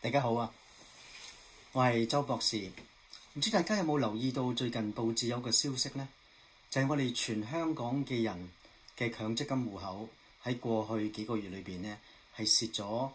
大家好啊，我係周博士。唔知大家有冇留意到最近報紙有個消息呢？就係我哋全香港嘅人嘅強積金戶口喺過去幾個月裏邊呢，係蝕咗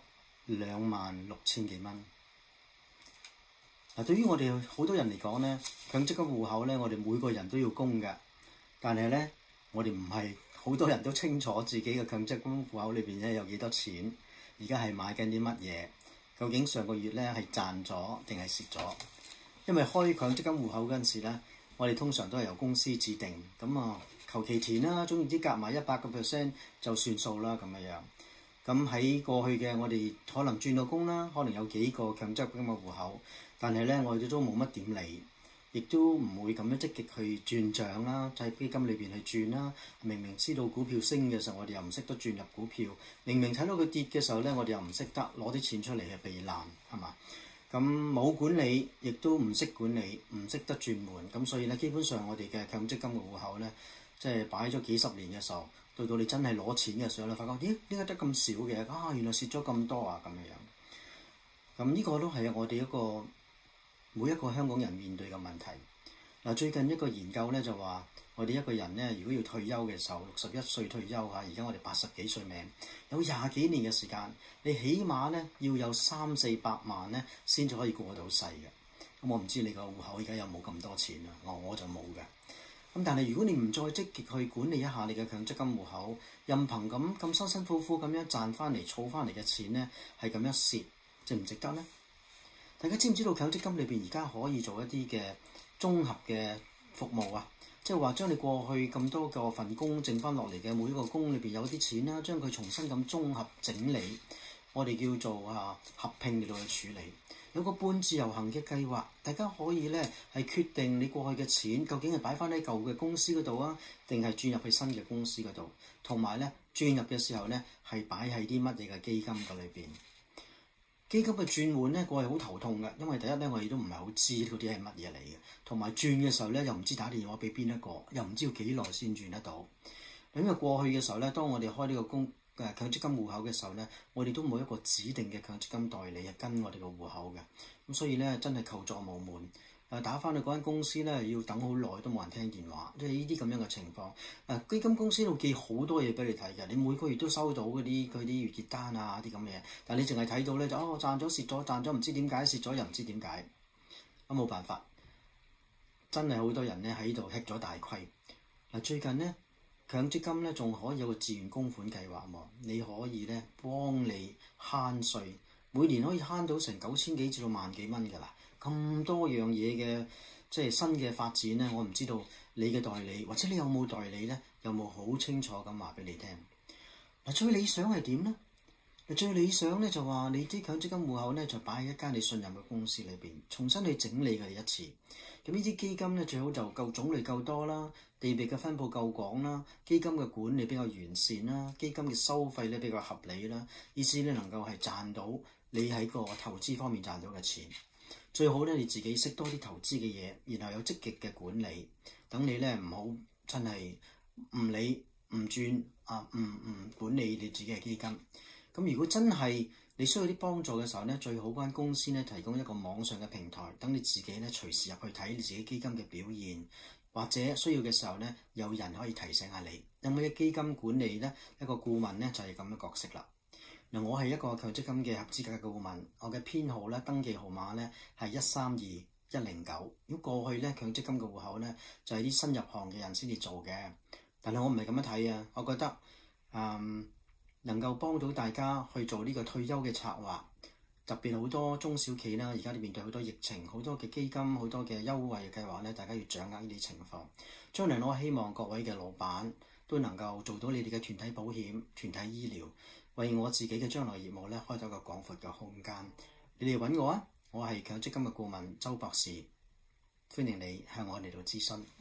26,000幾蚊。嗱，對於我哋好多人嚟講呢，強積金戶口呢，我哋每個人都要供嘅。但係呢，我哋唔係好多人都清楚自己嘅強積金戶口裏邊呢有幾多錢，而家係買緊啲乜嘢？究竟上個月咧係賺咗定係蝕咗？因為開強積金戶口嗰陣時咧，我哋通常都係由公司指定，咁求其填啦，總之夾埋100% 就算數啦咁樣。咁喺過去嘅我哋可能轉到工啦，可能有幾個強積金嘅戶口，但係咧我哋都冇乜點理，亦都唔會咁樣積極去轉帳啦，就喺基金裏邊去轉啦。明明知道股票升嘅時候，我哋又唔識得轉入股票；明明睇到佢跌嘅時候咧，我哋又唔識得攞啲錢出嚟去避難，係嘛？咁冇管理，亦都唔識管理，唔識得轉換，咁所以咧，基本上我哋嘅強積金嘅戶口咧，即係擺咗幾十年嘅時候，到你真係攞錢嘅時候咧，發覺咦，點解得咁少嘅？原來蝕咗咁多啊咁樣。咁呢個都係我哋一個每一個香港人面對嘅問題。嗱，最近一個研究咧就話，我哋一個人咧，如果要退休嘅時候，61歲退休嚇，而家我哋80幾歲命，有20幾年嘅時間，你起碼咧要有300-400萬咧，先至可以過到世嘅。咁我唔知你個戶口而家有冇咁多錢啊？我就冇嘅。咁但係如果你唔再積極去管理一下你嘅強積金戶口，任憑咁辛辛苦苦咁樣賺翻嚟、儲翻嚟嘅錢咧，係咁樣蝕，值唔值得呢？大家知唔知道強積金裏邊而家可以做一啲嘅綜合嘅服務啊？即係話將你過去咁多個份工剩翻落嚟嘅每一個工裏邊有啲錢啦，將佢重新咁綜合整理，我哋叫做合併嚟到去處理。有個半自由行嘅計劃，大家可以咧係決定你過去嘅錢究竟係擺翻喺舊嘅公司嗰度啊，定係轉入去新嘅公司嗰度，同埋咧轉入嘅時候咧係擺喺啲乜嘢嘅基金嗰裏邊。基金嘅轉換咧，過去好頭痛嘅，因為第一咧，我哋都唔係好知嗰啲係乜嘢嚟嘅，同埋轉嘅時候咧，又唔知打電話俾邊一個，又唔知要幾耐先轉得到。因為過去嘅時候咧，當我哋開呢個強積金戶口嘅時候咧，我哋都冇一個指定嘅強積金代理係跟我哋個戶口嘅，咁所以咧真係求助無門。打翻去嗰間公司咧，要等好耐都冇人聽電話，即係呢啲咁樣嘅情況。基金公司度寄好多嘢俾你睇嘅，你每個月都收到嗰啲月結單啊啲咁嘅嘢，但你淨係睇到咧就賺咗蝕咗，賺咗唔知點解，蝕咗又唔知點解，咁冇辦法。真係好多人咧喺度吃咗大虧。最近咧強積金咧仲可以有個自願供款計劃喎，你可以咧幫你慳稅，每年可以慳到成9,000幾至到萬幾蚊㗎啦。咁多樣嘢嘅即係新嘅發展咧，我唔知道你嘅代理或者你有冇代理咧，有冇好清楚咁話俾你聽？最理想係點咧？最理想咧就話你啲強積金戶口咧就擺喺一間你信任嘅公司裏邊，重新去整理佢哋一次。咁呢啲基金咧最好就夠種類夠多啦，地域嘅分佈夠廣啦，基金嘅管理比較完善啦，基金嘅收費咧比較合理啦，意思咧能夠係賺到你喺個投資方面賺到嘅錢。最好咧，你自己識多啲投資嘅嘢，然後有積極嘅管理，等你咧唔好真係唔理唔轉唔管理你自己嘅基金。咁如果真係你需要啲幫助嘅時候咧，最好嗰間公司咧提供一個網上嘅平台，等你自己咧隨時入去睇你自己基金嘅表現，或者需要嘅時候咧有人可以提醒下你。因為基金管理咧一個顧問咧就係咁嘅角色啦。我係一個強積金嘅合資格嘅顧問，我嘅編號咧登記號碼咧係132109。咁過去咧強積金嘅戶口咧就係啲新入行嘅人先至做嘅，但係我唔係咁樣睇啊。我覺得能夠幫到大家去做呢個退休嘅策劃，特別好多中小企啦，而家你面對好多疫情，好多嘅基金，好多嘅優惠嘅計劃咧，大家要掌握呢啲情況。將來我希望各位嘅老闆都能夠做到你哋嘅團體保險、團體醫療，為我自己嘅將來業務咧開咗個廣闊嘅空間。你哋揾我啊，我係強積金嘅顧問周博士，歡迎你向我嚟到諮詢。